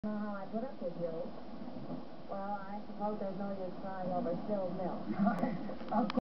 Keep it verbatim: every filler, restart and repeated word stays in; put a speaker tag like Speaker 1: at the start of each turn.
Speaker 1: Know how I put up with you. Well, I suppose there's no use crying over spilled milk.
Speaker 2: Of